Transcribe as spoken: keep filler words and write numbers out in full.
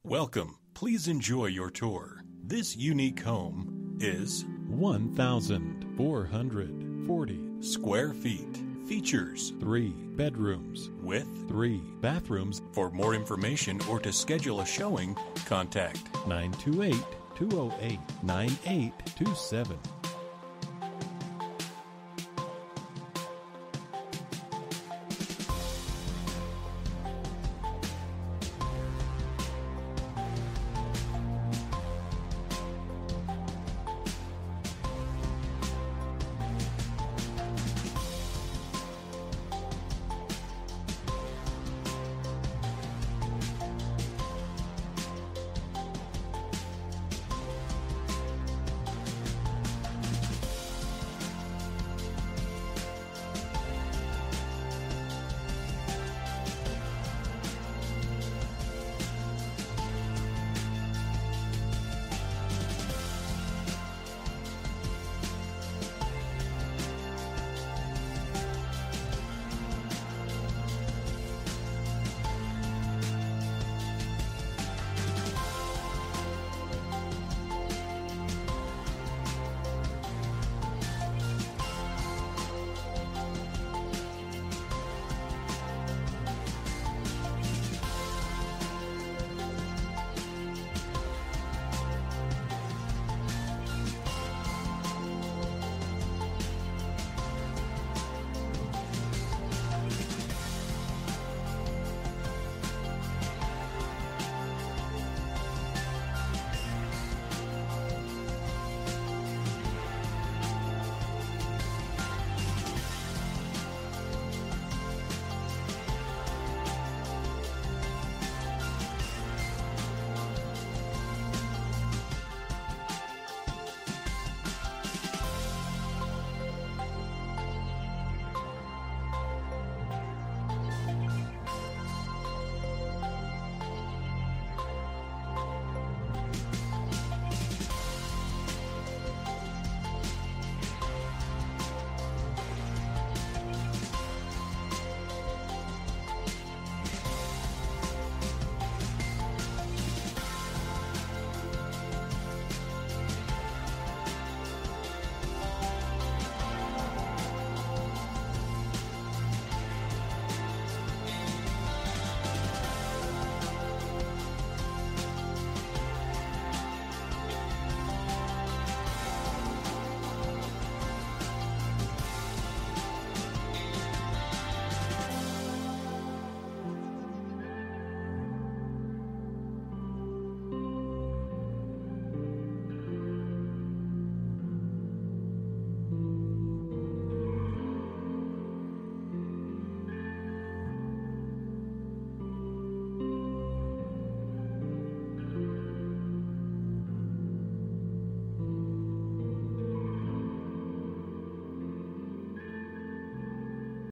Welcome. Please enjoy your tour. This unique home is one thousand four hundred forty square feet. Features three bedrooms with three bathrooms. For more information or to schedule a showing, contact nine two eight, two oh eight, nine eight two seven.